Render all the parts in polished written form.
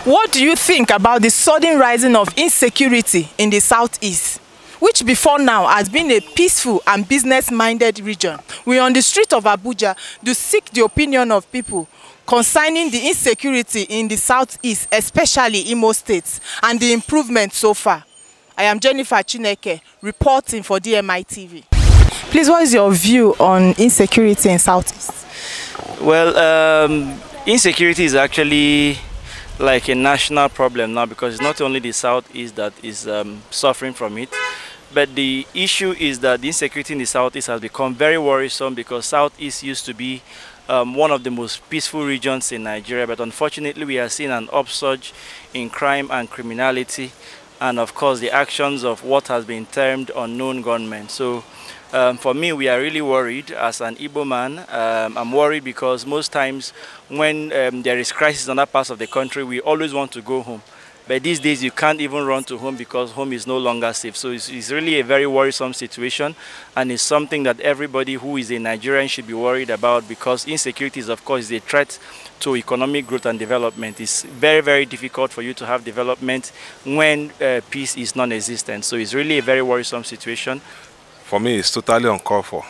What do you think about the sudden rising of insecurity in the southeast, which before now has been a peaceful and business-minded region? We are on the street of Abuja to seek the opinion of people concerning the insecurity in the southeast, especially Imo State, and the improvement so far. I am Jennifer Chineke, reporting for DMI TV. Please, what is your view on insecurity in southeast? Well, insecurity is actually like a national problem now, because it's not only the southeast that is suffering from it, but the issue is that the insecurity in the southeast has become very worrisome, because southeast used to be one of the most peaceful regions in Nigeria, but unfortunately we are seeing an upsurge in crime and criminality, and of course the actions of what has been termed unknown gunmen. So for me, we are really worried as an Igbo man. I'm worried because most times when there is crisis in other parts of the country, we always want to go home. But these days you can't even run to home because home is no longer safe. So it's really a very worrisome situation, and it's something that everybody who is a Nigerian should be worried about, because insecurity is, of course, a threat to economic growth and development. It's very, very difficult for you to have development when peace is non-existent. So it's really a very worrisome situation. For me, it's totally uncalled for.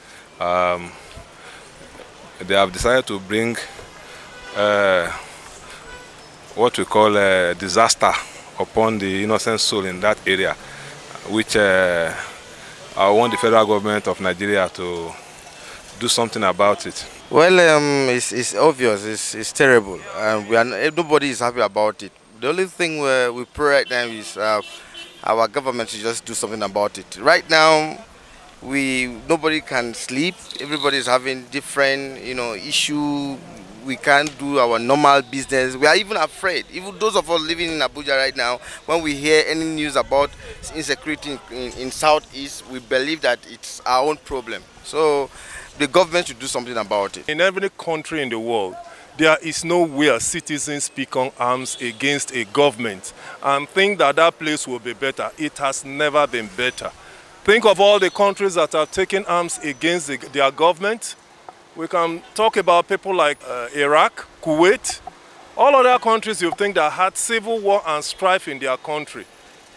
They have decided to bring what we call a disaster upon the innocent soul in that area, which I want the federal government of Nigeria to do something about it. Well, it's obvious, it's terrible, and nobody is happy about it. The only thing we pray right now is our government should just do something about it. Right now, nobody can sleep. Everybody is having different, issue. We can't do our normal business. We are even afraid. Even those of us living in Abuja right now, when we hear any news about insecurity in Southeast, we believe that it's our own problem. So the government should do something about it. In every country in the world, there is nowhere citizens pick on arms against a government and think that that place will be better. It has never been better. Think of all the countries that have taken arms against their government. We can talk about people like Iraq, Kuwait, all other countries you think that had civil war and strife in their country.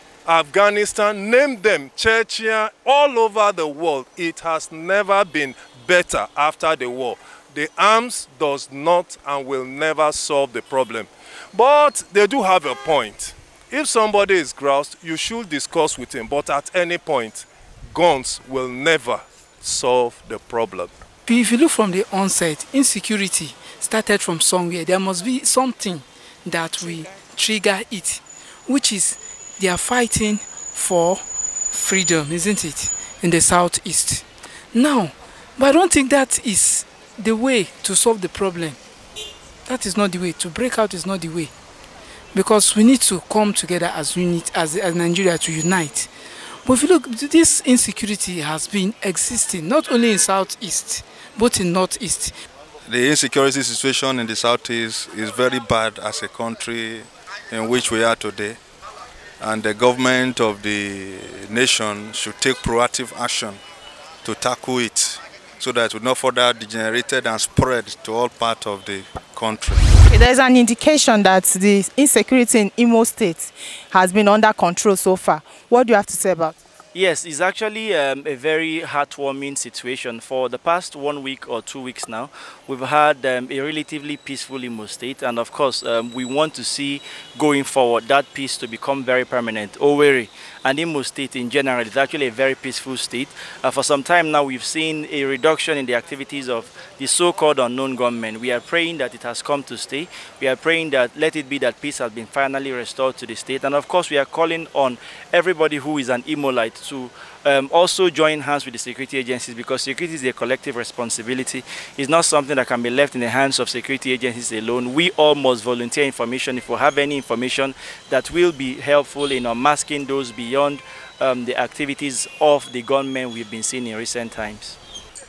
Afghanistan, name them, Chechnya, all over the world. It has never been better after the war. The arms does not and will never solve the problem. But they do have a point. If somebody is groused, you should discuss with him. But at any point, guns will never solve the problem. If you look from the onset, insecurity started from somewhere. There must be something that will trigger it, which is they are fighting for freedom, isn't it, in the southeast. Now, but I don't think that is the way to solve the problem. That is not the way. To break out is not the way. Because we need to come together as unit, as Nigeria, to unite. But if you look, this insecurity has been existing not only in southeast, but in northeast. The insecurity situation in the southeast is very bad as a country in which we are today. And the government of the nation should take proactive action to tackle it, so that it would not further degenerate and spread to all parts of the country. There is an indication that the insecurity in Imo State has been under control so far. What do you have to say about it? Yes, it's actually a very heartwarming situation. For the past 1 week or 2 weeks now, we've had a relatively peaceful Imo State, and of course we want to see going forward that peace to become very permanent. Owerri and Imo State in general is actually a very peaceful state. For some time now we've seen a reduction in the activities of the so-called unknown gunmen. We are praying that it has come to stay. We are praying that let it be that peace has been finally restored to the state, and of course we are calling on everybody who is an Imolite to also join hands with the security agencies, because security is a collective responsibility. It's not something that can be left in the hands of security agencies alone. We all must volunteer information if we have any information that will be helpful in unmasking those beyond the activities of the gunmen we've been seeing in recent times.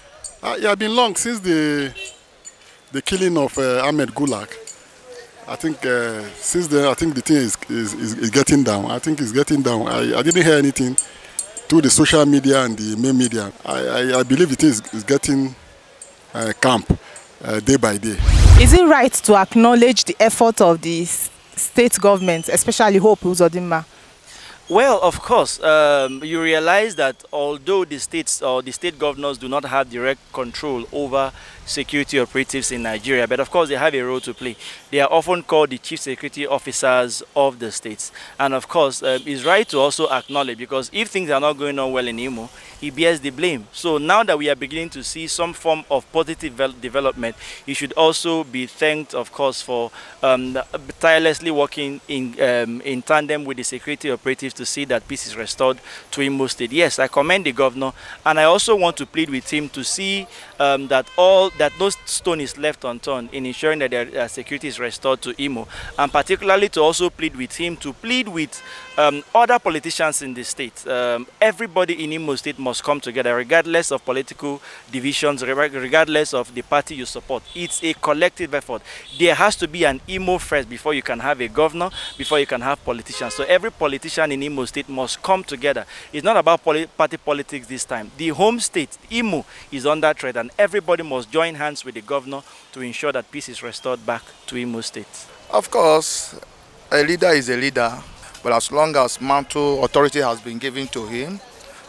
It has been long since the killing of Ahmed Gulag. I think since then, I think the thing is getting down. I think it's getting down. I didn't hear anything through the social media and the main media. I believe the thing is getting camp day by day. Is it right to acknowledge the effort of the state government, especially Hope Uzodinma? Well, of course, you realize that although the states or the state governors do not have direct control over security operatives in Nigeria, but of course they have a role to play. They are often called the chief security officers of the states. And of course, it's right to also acknowledge, because if things are not going on well in Imo, he bears the blame. So now that we are beginning to see some form of positive development, he should also be thanked, of course, for tirelessly working in tandem with the security operatives to see that peace is restored to Imo State. Yes, I commend the governor, and I also want to plead with him to see that no stone is left unturned in ensuring that their security is restored to Imo, and particularly to also plead with him to plead with other politicians in the state. Everybody in Imo State must come together, regardless of political divisions, regardless of the party you support. It's a collective effort. There has to be an Imo first before you can have a governor, before you can have politicians. So every politician in Imo State must come together. It's not about party politics this time. The home state, Imo, is under threat, and everybody must join hands with the governor to ensure that peace is restored back to Imo State. Of course, a leader is a leader, but as long as mantle authority has been given to him,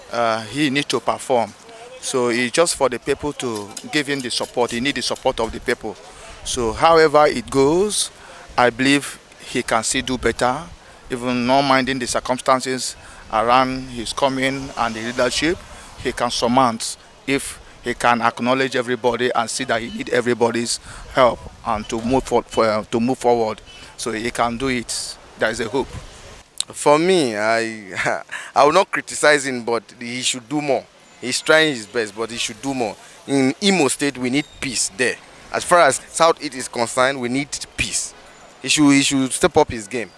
he needs to perform. So it's just for the people to give him the support. He needs the support of the people. So however it goes, I believe he can still do better, even not minding the circumstances around his coming and the leadership. He can surmount if he can acknowledge everybody and see that he needs everybody's help and to move forward. So he can do it. There is a hope. For me, I will not criticize him, but he should do more. He's trying his best, but he should do more. In Imo State, we need peace there. As far as South-East is concerned, we need peace. He should step up his game.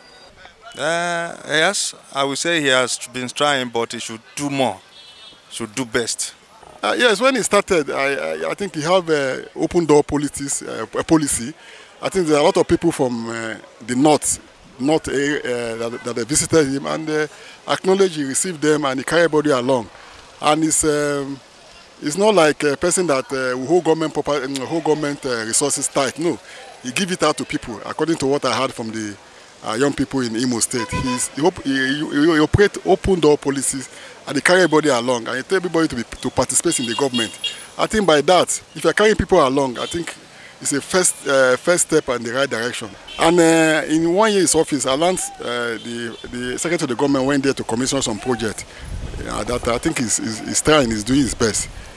Yes, I would say he has been trying, but he should do more. Should do best. Yes, when he started, I think he have open door policy. I think there are a lot of people from the north that they visited him, and they acknowledged he received them and he carried everybody along. And it's not like a person that hold government resources tight. No, he give it out to people. According to what I heard from the young people in Imo State, he operate open door policies, and he carry everybody along, and he tell everybody to participate in the government. I think by that, if you're carrying people along, I think it's a first step in the right direction. And in 1 year in his office, I learned the Secretary of the Government went there to commission some project that I think he's trying, he's doing his best.